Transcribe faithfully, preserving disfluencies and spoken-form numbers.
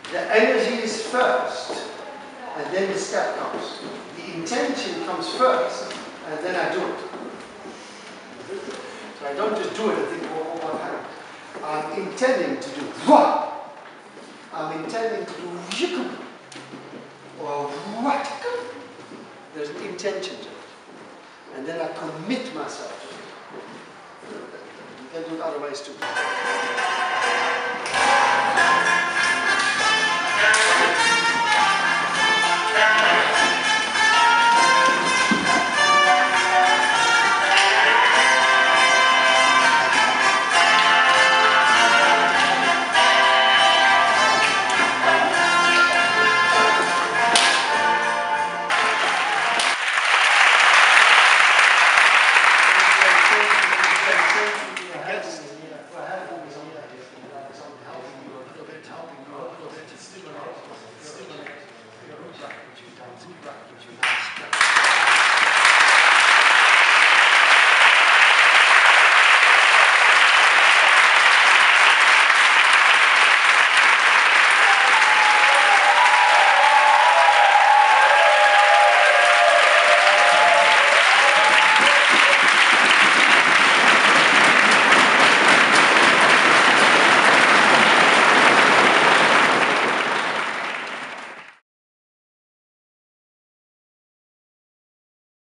The energy is first, and then the step comes. The intention comes first, and then I do it. So I don't just do it and think, oh, oh what happened? I'm intending to do what? I'm intending to do yikum or what? There's an intention to it. And then I commit myself to it. You can do it other ways too.